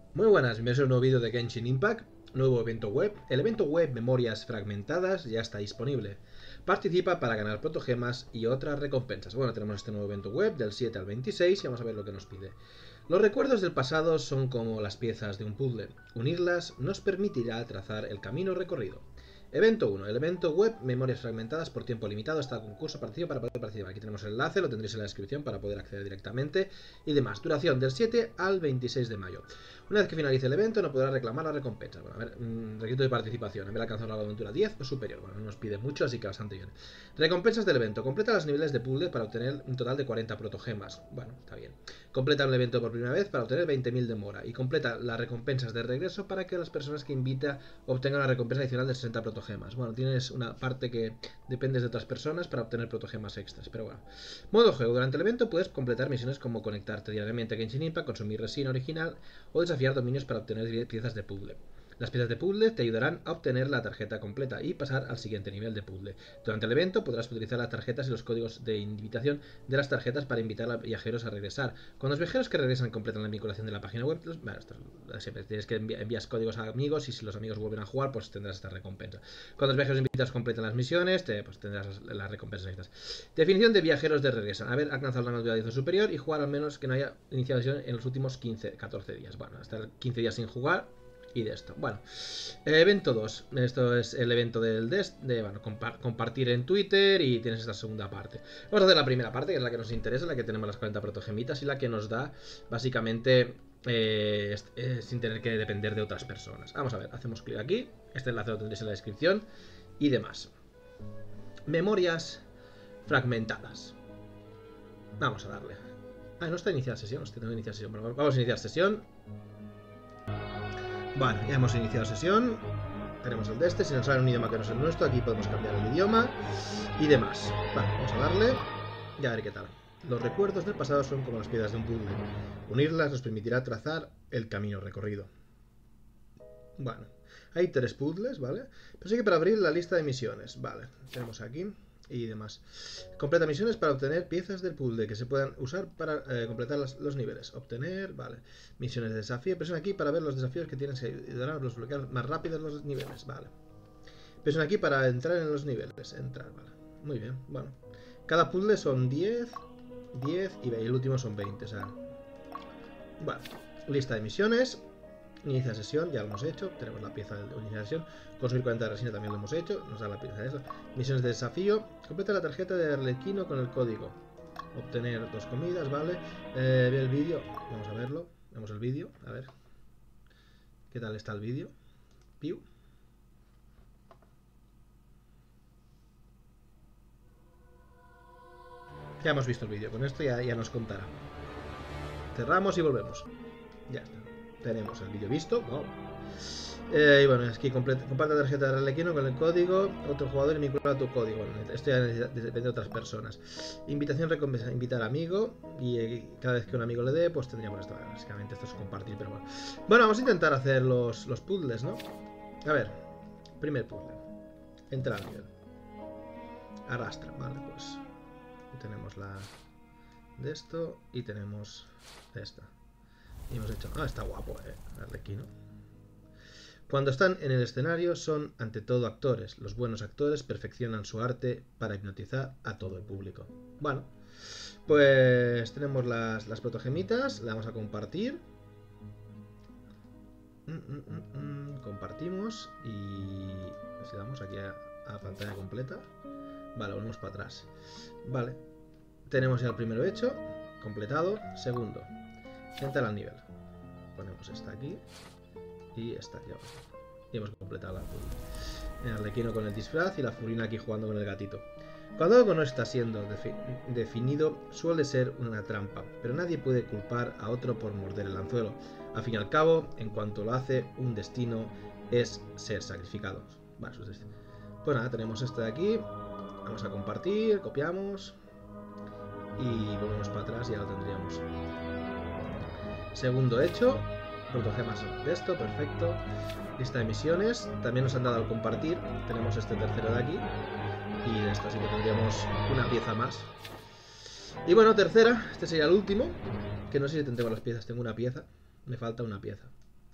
Muy buenas, bienvenidos a un nuevo vídeo de Genshin Impact, nuevo evento web. El evento web Memorias Fragmentadas ya está disponible. Participa para ganar protogemas y otras recompensas. Bueno, tenemos este nuevo evento web del 7 al 26 y vamos a ver lo que nos pide. Los recuerdos del pasado son como las piezas de un puzzle. Unirlas nos permitirá trazar el camino recorrido. Evento 1. El evento web Memorias Fragmentadas por tiempo limitado. Está el concurso participa para poder participar. Aquí tenemos el enlace, lo tendréis en la descripción para poder acceder directamente y demás. Duración del 7 al 26 de mayo. Una vez que finalice el evento no podrá reclamar la recompensa. Bueno, a ver, requisito de participación. Haber alcanzado la aventura 10 o superior. Bueno, no nos pide mucho, así que bastante bien. Recompensas del evento. Completa los niveles de puzzle para obtener un total de 40 protogemas. Bueno, está bien. Completa el evento por primera vez para obtener 20.000 de mora. Y completa las recompensas de regreso para que las personas que invita obtengan la recompensa adicional de 60 protogemas. Bueno, tienes una parte que dependes de otras personas para obtener protogemas extras. Pero bueno. Modo juego. Durante el evento puedes completar misiones como conectarte diariamente a Genshin Impact, consumir resina original o desafiar dominios para obtener piezas de puzzle. Las piezas de puzzle te ayudarán a obtener la tarjeta completa y pasar al siguiente nivel de puzzle. Durante el evento podrás utilizar las tarjetas y los códigos de invitación de las tarjetas para invitar a viajeros a regresar. Cuando los viajeros que regresan completan la vinculación de la página web, bueno, esto siempre tienes que envías códigos a amigos y si los amigos vuelven a jugar, pues tendrás esta recompensa. Cuando los viajeros invitados completan las misiones, pues tendrás las recompensas estas. Definición de viajeros de regreso. Haber alcanzado la rango de 10 o superior y jugar al menos que no haya iniciado sesión en los últimos 15-14 días. Bueno, hasta 15 días sin jugar. Y de esto. Bueno, evento 2. Esto es el evento de bueno, compartir en Twitter y tienes esta segunda parte. Vamos a hacer la primera parte, que es la que nos interesa, la que tenemos las 40 protogemitas y la que nos da básicamente sin tener que depender de otras personas. Vamos a ver, hacemos clic aquí. Este enlace lo tendréis en la descripción y demás. Memorias fragmentadas. Vamos a darle. Ah, no está iniciada sesión. Hostia, tengo que iniciar sesión. Bueno, vamos a iniciar sesión. Vale, ya hemos iniciado sesión. Tenemos el de este. Si nos sale un idioma que no es el nuestro, aquí podemos cambiar el idioma y demás. Vale, vamos a darle y a ver qué tal. Los recuerdos del pasado son como las piedras de un puzzle. Unirlas nos permitirá trazar el camino recorrido. Bueno, hay 3 puzzles, ¿vale? Pero sí que para abrir la lista de misiones. Vale, tenemos aquí y demás. Completa misiones para obtener piezas del puzzle que se puedan usar para completar los niveles. Obtener, vale. Misiones de desafío. Presiona aquí para ver los desafíos que tienes que ayudar a desbloquear más rápido los niveles. Vale. Presiona aquí para entrar en los niveles. Entrar, vale. Muy bien, bueno. Cada puzzle son 10, 10 y el último son 20. O sea. Vale. Lista de misiones. Inicia sesión, ya lo hemos hecho. Tenemos la pieza de iniciación. Consumir 40 de resina también lo hemos hecho. Nos da la pieza de eso. Misiones de desafío. Completa la tarjeta de Arlequino con el código. Obtener 2 comidas, ¿vale? Ve el vídeo. Vamos a verlo. Vemos el vídeo. A ver. ¿Qué tal está el vídeo? Piu. Ya hemos visto el vídeo. Con esto ya nos contará. Cerramos y volvemos. Ya está. Tenemos el vídeo visto. Wow. Y bueno, es que comparte la tarjeta de Arlequino con el código. Otro jugador y vincula tu código. Bueno, esto ya depende de otras personas. Invitación, recompensa. Invitar amigo. Y cada vez que un amigo le dé, pues tendríamos esto. Básicamente esto es compartir, pero bueno. Bueno, vamos a intentar hacer los puzzles, ¿no? A ver. Primer puzzle. Entrar al nivel. Arrastra. Vale, pues. Tenemos la de esto. Y tenemos esta. Y hemos hecho... Ah, está guapo, Arlequino. Cuando están en el escenario son ante todo actores. Los buenos actores perfeccionan su arte para hipnotizar a todo el público. Bueno, pues tenemos las protogemitas. La vamos a compartir. Compartimos y si damos aquí a pantalla completa. Vale, volvemos para atrás. Vale, tenemos ya el primero hecho, completado. Segundo, entrar al nivel. Ponemos esta aquí y esta aquí abajo. Y hemos completado la puzzle. El Arlequino con el disfraz y la Furina aquí jugando con el gatito. Cuando algo no está siendo definido, suele ser una trampa, pero nadie puede culpar a otro por morder el anzuelo. Al fin y al cabo, en cuanto lo hace, un destino es ser sacrificado. Bueno, pues nada, tenemos este de aquí. Vamos a compartir, copiamos y volvemos para atrás y ya lo tendríamos. Segundo hecho, protogemas de esto, perfecto. Lista de misiones, también nos han dado al compartir. Tenemos este tercero de aquí y de esto, así que tendríamos una pieza más. Y bueno, tercera, este sería el último, que no sé si tengo las piezas, tengo una pieza, me falta una pieza.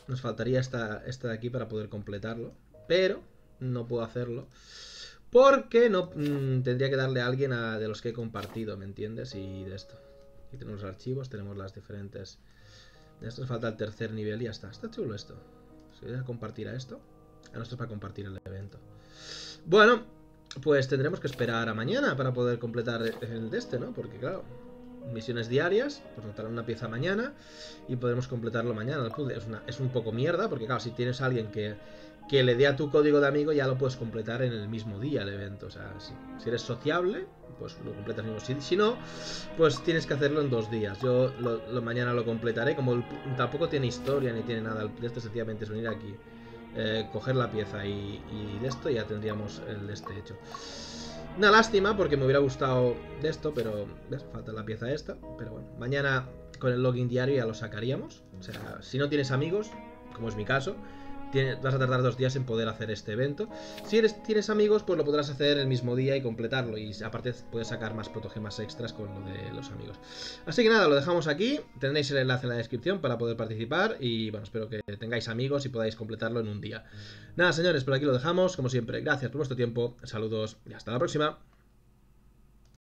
Nos faltaría esta de aquí para poder completarlo. Pero no puedo hacerlo. Porque no tendría que darle a alguien de los que he compartido, ¿me entiendes? Y de esto. Aquí tenemos los archivos, tenemos las diferentes... De esto nos falta el tercer nivel y ya está. Está chulo esto. ¿Se voy a compartir a esto? A nosotros para compartir el evento. Bueno, pues tendremos que esperar a mañana para poder completar el de este, ¿no? Porque claro, misiones diarias, pues nos dará una pieza mañana y podremos completarlo mañana. El puzzle es un poco mierda, porque claro, si tienes a alguien que le dé a tu código de amigo, ya lo puedes completar en el mismo día el evento. O sea, si eres sociable, pues lo completas mismo. Si no, pues tienes que hacerlo en 2 días. Yo mañana lo completaré. Como tampoco tiene historia ni tiene nada de esto, sencillamente es venir aquí, coger la pieza y de esto ya tendríamos el de este hecho. Una lástima porque me hubiera gustado de esto, pero ¿ves? Falta la pieza esta. Pero bueno, mañana con el login diario ya lo sacaríamos. O sea, si no tienes amigos, como es mi caso, vas a tardar 2 días en poder hacer este evento. Si tienes amigos, pues lo podrás hacer el mismo día y completarlo. Y aparte puedes sacar más protogemas extras con lo de los amigos. Así que nada, lo dejamos aquí. Tendréis el enlace en la descripción para poder participar. Y bueno, espero que tengáis amigos y podáis completarlo en un día. Nada, señores, por aquí lo dejamos. Como siempre, gracias por vuestro tiempo. Saludos y hasta la próxima.